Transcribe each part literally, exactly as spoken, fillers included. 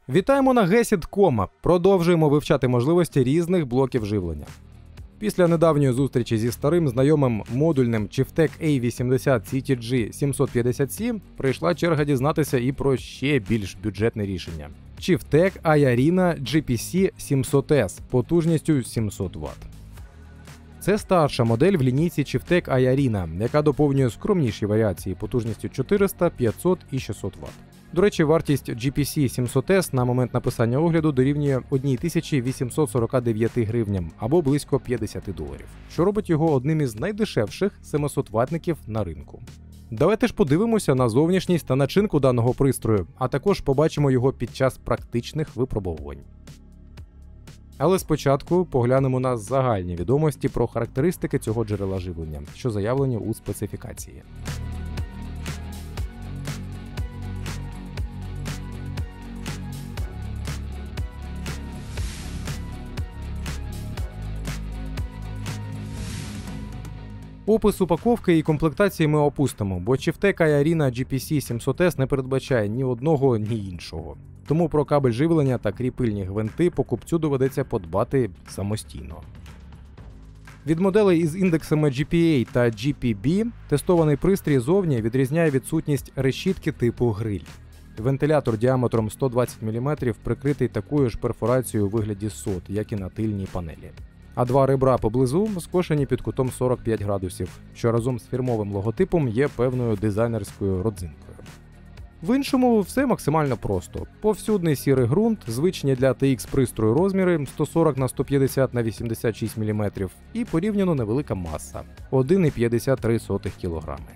Вітаємо на гесід крапка ком. Продовжуємо вивчати можливості різних блоків живлення. Після недавньої зустрічі зі старим знайомим модульним Chieftec ей вісімдесят сі ті джі сімсот п'ятдесят сі прийшла черга дізнатися і про ще більш бюджетне рішення. Chieftec iArena джі пі сі сімсот ес потужністю сімсот ватт. Це старша модель в лінійці Chieftec iArena, яка доповнює скромніші варіації потужністю чотириста, п'ятсот і шістсот ватт. До речі, вартість джі пі сі сімсот ес на момент написання огляду дорівнює тисячі вісімсот сорок дев'ять гривням або близько п'ятдесят доларів, що робить його одним із найдешевших семисот ваттників на ринку. Давайте ж подивимося на зовнішність та начинку даного пристрою, а також побачимо його під час практичних випробувань. Але спочатку поглянемо на загальні відомості про характеристики цього джерела живлення, що заявлені у специфікації. Опис упаковки і комплектації ми опустимо, бо Chieftec iArena джі пі сі сімсот ес не передбачає ні одного, ні іншого. Тому про кабель живлення та кріпильні гвинти покупцю доведеться подбати самостійно. Від моделей із індексами джі пі ей та джі пі бі тестований пристрій зовні відрізняє відсутність решітки типу гриль. Вентилятор діаметром сто двадцять міліметрів прикритий такою ж перфорацією у вигляді сот, як і на тильній панелі. А два ребра поблизу скошені під кутом сорок п'ять градусів, що разом з фірмовим логотипом є певною дизайнерською родзинкою. В іншому все максимально просто. Повсюдний сірий ґрунт, звичні для те ікс пристрою розміри сто сорок на сто п'ятдесят на вісімдесят шість міліметрів і порівняно невелика маса – один цілих п'ятдесят три сотих кілограми.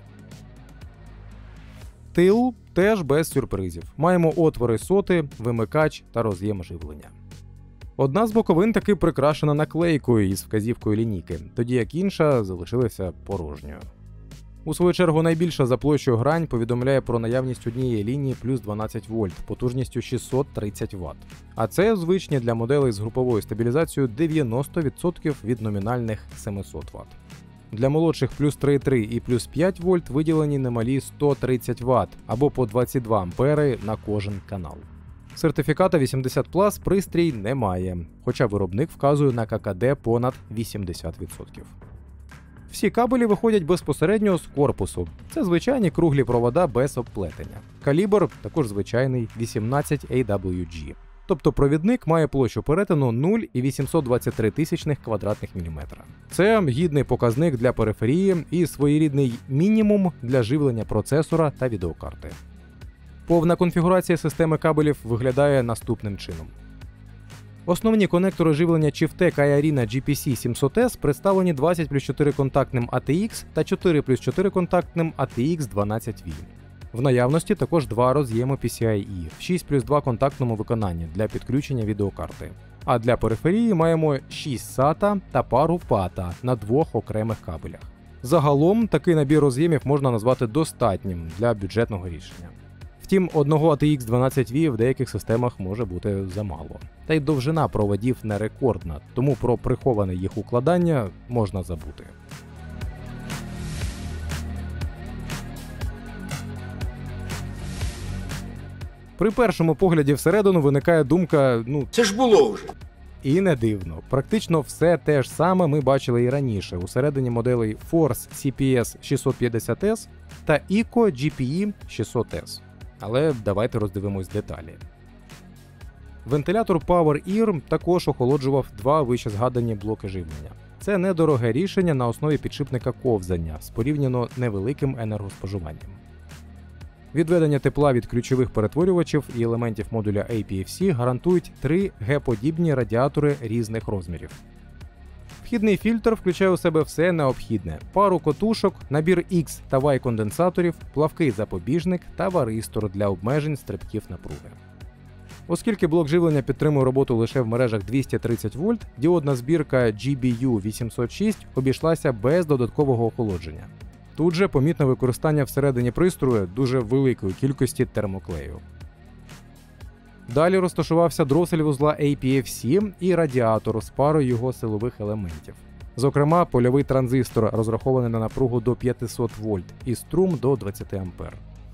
Тил теж без сюрпризів. Маємо отвори соти, вимикач та роз'єм живлення. Одна з боковин таки прикрашена наклейкою із вказівкою лінійки, тоді як інша залишилася порожньою. У свою чергу найбільша за площею грань повідомляє про наявність однієї лінії плюс дванадцять вольт потужністю шістсот тридцять ватт. А це звичні для моделей з груповою стабілізацією дев'яносто відсотків від номінальних семисот ватт. Для молодших плюс три цілих три і плюс п'ять вольт виділені немалі сто тридцять ватт або по двадцять два ампери на кожен канал. Сертифіката вісімдесят плюс пристрій не має, хоча виробник вказує на ка ка де понад вісімдесят відсотків. Всі кабелі виходять безпосередньо з корпусу. Це звичайні круглі провода без обплетення. Калібр також звичайний вісімнадцять ей дабл ю джі. Тобто провідник має площу перетину нуль цілих вісімсот двадцять три тисячних квадратних міліметра. Це гідний показник для периферії і своєрідний мінімум для живлення процесора та відеокарти. Повна конфігурація системи кабелів виглядає наступним чином. Основні конектори живлення Chieftec iArena джі пі сі сімсот ес представлені двадцять плюс чотири контактним ей ті ікс та чотири плюс чотири контактним ей ті ікс дванадцять ві. В наявності також два роз'єми пі сі ай і в шість плюс два контактному виконанні для підключення відеокарти. А для периферії маємо шість сата та пару пата на двох окремих кабелях. Загалом такий набір роз'ємів можна назвати достатнім для бюджетного рішення. Втім, одного ей ті ікс дванадцять ві в деяких системах може бути замало. Та й довжина проводів не рекордна, тому про приховане їх укладання можна забути. При першому погляді всередину виникає думка, ну, це ж було вже. І не дивно. Практично все те ж саме ми бачили і раніше усередині моделей Force сі пі ес шістсот п'ятдесят ес та Eco джі пі і шістсот ес. Але давайте роздивимось деталі. Вентилятор PowerEar також охолоджував два вище згадані блоки живлення. Це недороге рішення на основі підшипника ковзання з порівняно невеликим енергоспоживанням. Відведення тепла від ключових перетворювачів і елементів модуля ей пі еф сі гарантують три Г-подібні радіатори різних розмірів. Вхідний фільтр включає у себе все необхідне – пару котушок, набір X та Y конденсаторів, плавкий запобіжник та варистор для обмежень стрибків напруги. Оскільки блок живлення підтримує роботу лише в мережах двісті тридцять вольт, діодна збірка джі бі ю вісімсот шість обійшлася без додаткового охолодження. Тут же помітне використання всередині пристрою дуже великої кількості термоклею. Далі розташувався дросель вузла ей пі еф сі і радіатор з парою його силових елементів. Зокрема, польовий транзистор розрахований на напругу до п'ятсот вольт і струм до двадцять ампер.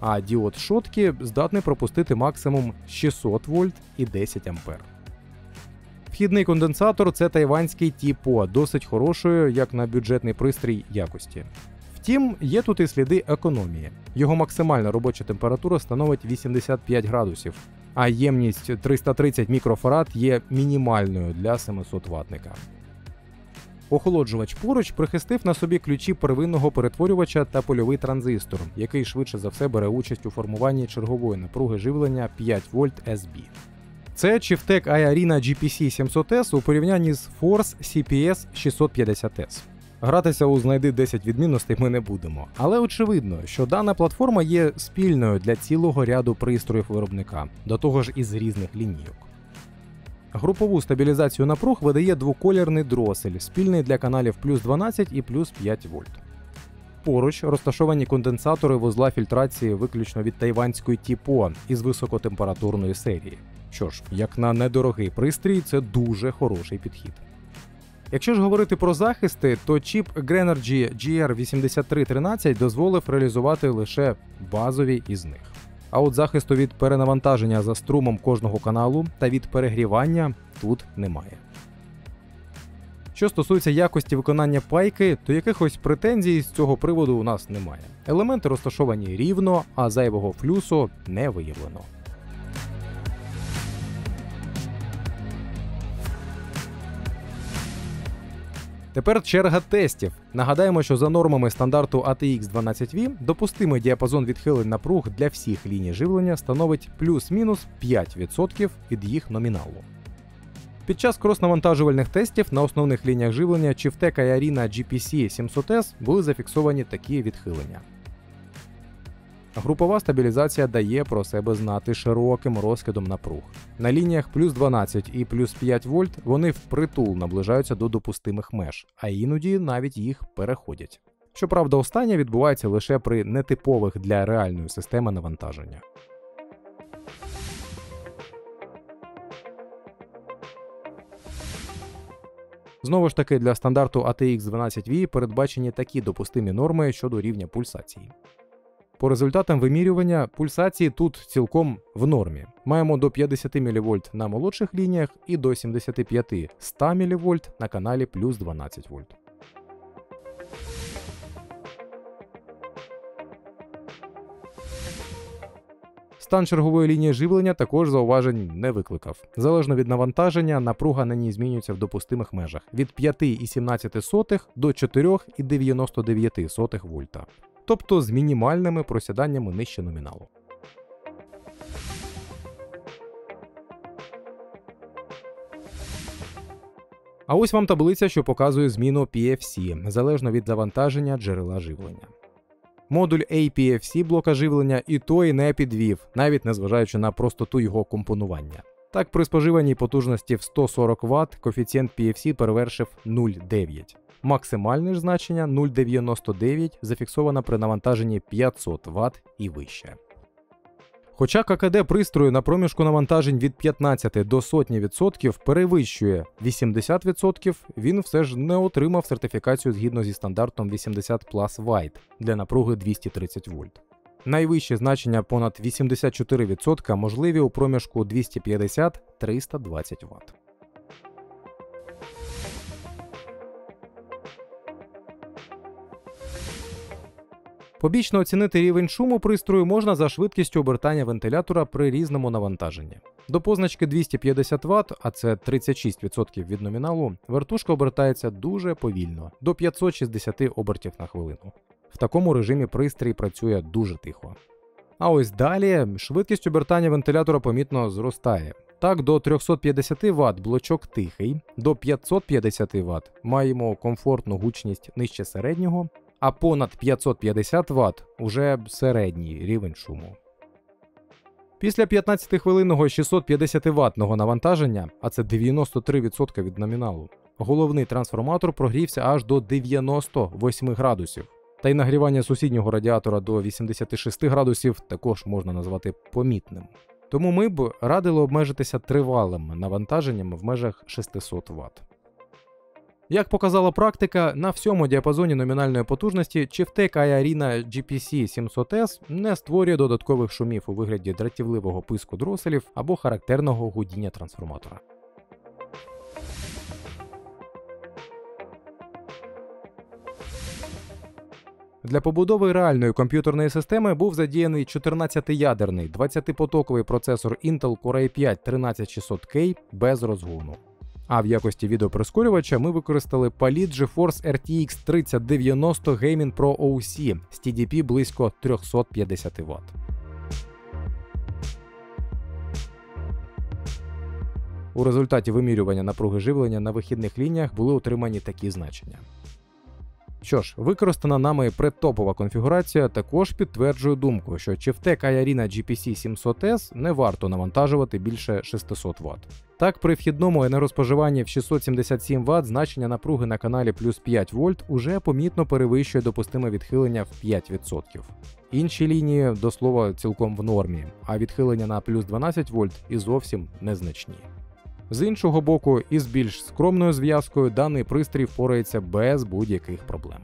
а діод Шоткі здатний пропустити максимум шістсот вольт і десять ампер. Вхідний конденсатор – це тайванський Ті-По, досить хорошої, як на бюджетний пристрій, якості. Втім, є тут і сліди економії. Його максимальна робоча температура становить вісімдесят п'ять градусів, а ємність триста тридцять мікрофарад є мінімальною для семисот ваттника. Охолоджувач поруч прихистив на собі ключі первинного перетворювача та польовий транзистор, який швидше за все бере участь у формуванні чергової напруги живлення п'ять вольт ес бі. Це Chieftec iArena джі пі сі сімсот ес у порівнянні з Force сі пі ес шістсот п'ятдесят ес. Гратися у «Знайди десять відмінностей» ми не будемо, але очевидно, що дана платформа є спільною для цілого ряду пристроїв виробника, до того ж із різних лінійок. Групову стабілізацію напруг видає двоколірний дросель, спільний для каналів плюс дванадцять і плюс п'ять вольт. Поруч розташовані конденсатори вузла фільтрації виключно від тайванської Ті-По із високотемпературної серії. Що ж, як на недорогий пристрій, це дуже хороший підхід. Якщо ж говорити про захисти, то чіп Grenergy джі ар вісімдесят три тринадцять дозволив реалізувати лише базові із них. А от захисту від перенавантаження за струмом кожного каналу та від перегрівання тут немає. Що стосується якості виконання пайки, то якихось претензій з цього приводу у нас немає. Елементи розташовані рівно, а зайвого флюсу не виявлено. Тепер черга тестів. Нагадаємо, що за нормами стандарту ей ті ікс дванадцять ві допустимий діапазон відхилень напруг для всіх ліній живлення становить плюс-мінус п'ять відсотків від їх номіналу. Під час крос-навантажувальних тестів на основних лініях живлення Chieftec iArena джі пі сі сімсот ес були зафіксовані такі відхилення. Групова стабілізація дає про себе знати широким розкидом напруг. На лініях плюс дванадцять і плюс п'ять вольт вони впритул наближаються до допустимих меж, а іноді навіть їх переходять. Щоправда, останнє відбувається лише при нетипових для реальної системи навантаження. Знову ж таки, для стандарту ей ті ікс дванадцять ві передбачені такі допустимі норми щодо рівня пульсації. По результатам вимірювання, пульсації тут цілком в нормі. Маємо до п'ятдесят мілівольт на молодших лініях і до сімдесят п'ять - сто мілівольт на каналі плюс дванадцять вольт. Стан чергової лінії живлення також зауважень не викликав. Залежно від навантаження, напруга на ній змінюється в допустимих межах від п'ять цілих сімнадцять сотих до чотири цілих дев'яносто дев'ять сотих вольта. Тобто з мінімальними просіданнями нижче номіналу. А ось вам таблиця, що показує зміну пі еф сі, залежно від завантаження джерела живлення. Модуль ей пі еф сі блока живлення і той не підвів, навіть незважаючи на простоту його компонування. Так, при споживаній потужності в сто сорок ватт коефіцієнт пі еф сі перевершив нуль цілих дев'ять сотих. Максимальне ж значення нуль цілих дев'яносто дев'ять зафіксовано при навантаженні п'ятсот ватт і вище. Хоча ка ка де пристрою на проміжку навантажень від п'ятнадцяти до сотні відсотків перевищує вісімдесят відсотків, він все ж не отримав сертифікацію згідно зі стандартом вісімдесят плюс White для напруги двісті тридцять вольт. Найвищі значення понад вісімдесят чотири відсотки можливі у проміжку двісті п'ятдесят - триста двадцять ватт. Побічно оцінити рівень шуму пристрою можна за швидкістю обертання вентилятора при різному навантаженні. До позначки двісті п'ятдесят ватт, а це тридцять шість відсотків від номіналу, вертушка обертається дуже повільно, до п'ятсот шістдесят обертів на хвилину. В такому режимі пристрій працює дуже тихо. А ось далі швидкість обертання вентилятора помітно зростає. Так, до триста п'ятдесят ватт блочок тихий, до п'ятсот п'ятдесят ватт маємо комфортну гучність нижче середнього, а понад п'ятсот п'ятдесят ватт – уже середній рівень шуму. Після п'ятнадцятихвилинного шістсот п'ятдесят ваттного навантаження, а це дев'яносто три відсотки від номіналу, головний трансформатор прогрівся аж до дев'яноста восьми градусів. Та й нагрівання сусіднього радіатора до вісімдесят шість градусів також можна назвати помітним. Тому ми б радили обмежитися тривалим навантаженням в межах шістсот ватт. Як показала практика, на всьому діапазоні номінальної потужності Chieftec ай Arena джі пі сі сімсот ес не створює додаткових шумів у вигляді дратівливого писку дроселів або характерного гудіння трансформатора. Для побудови реальної комп'ютерної системи був задіяний чотирнадцятиядерний двадцятипотоковий процесор Intel Core ай п'ять тринадцять шістсот кей без розгону. А в якості відеоприскорювача ми використали Palit GeForce ар ті ікс тридцять дев'яносто Gaming Pro о сі з ті ді пі близько триста п'ятдесят ватт. У результаті вимірювання напруги живлення на вихідних лініях були отримані такі значення. Що ж, використана нами предтопова конфігурація також підтверджує думку, що Chieftec ай Arena джі пі сі сімсот ес не варто навантажувати більше шістсот ватт. Так, при вхідному енергоспоживанні в шістсот сімдесят сім ватт значення напруги на каналі плюс п'ять вольт уже помітно перевищує допустиме відхилення в п'ять відсотків. Інші лінії, до слова, цілком в нормі, а відхилення на плюс дванадцять вольт і зовсім незначні. З іншого боку, із більш скромною зв'язкою даний пристрій впорається без будь-яких проблем.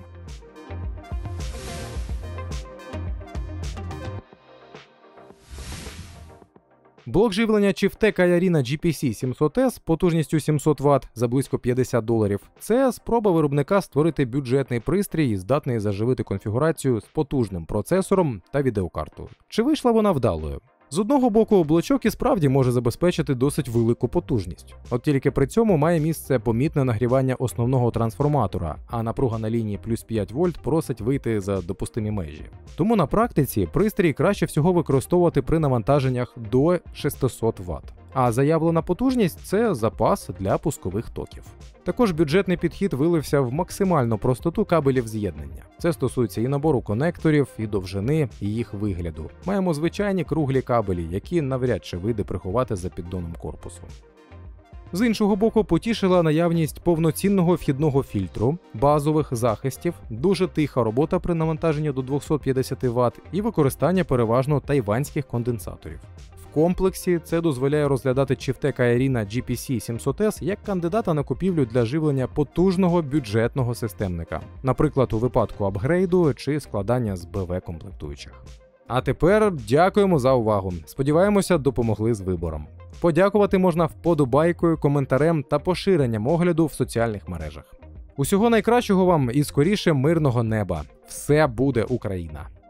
Блок живлення Chieftec ай Arena джі пі сі сімсот ес потужністю сімсот ватт за близько п'ятдесят доларів – це спроба виробника створити бюджетний пристрій, здатний заживити конфігурацію з потужним процесором та відеокартою. Чи вийшла вона вдалою? З одного боку, блочок і справді може забезпечити досить велику потужність. От тільки при цьому має місце помітне нагрівання основного трансформатора, а напруга на лінії плюс п'ять вольт просить вийти за допустимі межі. Тому на практиці пристрій краще всього використовувати при навантаженнях до шістсот ватт. А заявлена потужність – це запас для пускових токів. Також бюджетний підхід вилився в максимальну простоту кабелів з'єднання. Це стосується і набору конекторів, і довжини, і їх вигляду. Маємо звичайні круглі кабелі, які навряд чи вийде приховати за піддоном корпусу. З іншого боку, потішила наявність повноцінного вхідного фільтру, базових захистів, дуже тиха робота при навантаженні до двохсот п'ятдесят ватт і використання переважно тайванських конденсаторів. В комплексі це дозволяє розглядати Chieftec ай Arena джі пі сі сімсот ес як кандидата на купівлю для живлення потужного бюджетного системника, наприклад, у випадку апгрейду чи складання з бе ве комплектуючих. А тепер дякуємо за увагу. Сподіваємося, допомогли з вибором. Подякувати можна вподобайкою, коментарем та поширенням огляду в соціальних мережах. Усього найкращого вам і скоріше мирного неба. Все буде Україна!